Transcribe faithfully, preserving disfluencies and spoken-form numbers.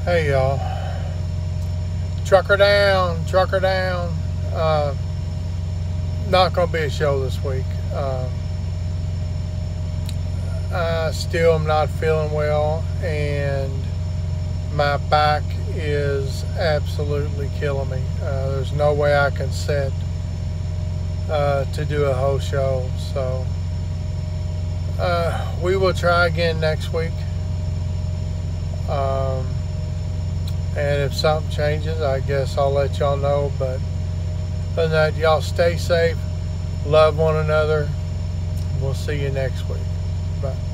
Hey y'all, trucker down, trucker down. Uh, not gonna be a show this week. Um, I still am not feeling well, and my back is absolutely killing me. Uh, there's no way I can sit uh, to do a whole show. So uh, we will try again next week. Um, And if something changes, I guess I'll let y'all know. But other than that, y'all stay safe, love one another. We'll see you next week. Bye.